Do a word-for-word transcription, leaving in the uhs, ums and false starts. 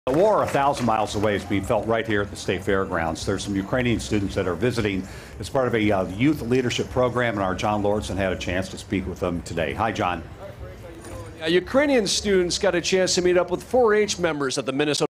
The war a thousand miles away is being felt right here at the State Fairgrounds. There's some Ukrainian students that are visiting as part of a uh, youth leadership program, and our John Lordson had a chance to speak with them today. Hi, John. Uh, Ukrainian students got a chance to meet up with four H members at the Minnesota